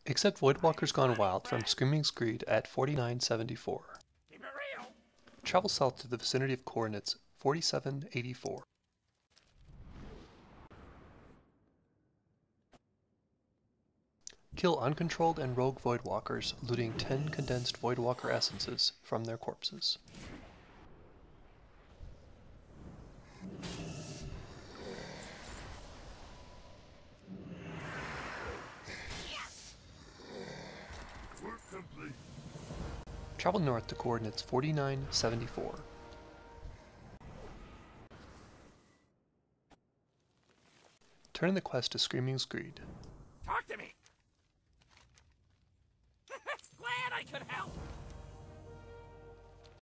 Accept Voidwalkers Gone Wild from Screaming Screed at 4974. Travel south to the vicinity of coordinates 4784. Kill uncontrolled and rogue Voidwalkers, looting 10 condensed Voidwalker essences from their corpses. Travel north to coordinates 4974. Turn in the quest to Screaming Screed.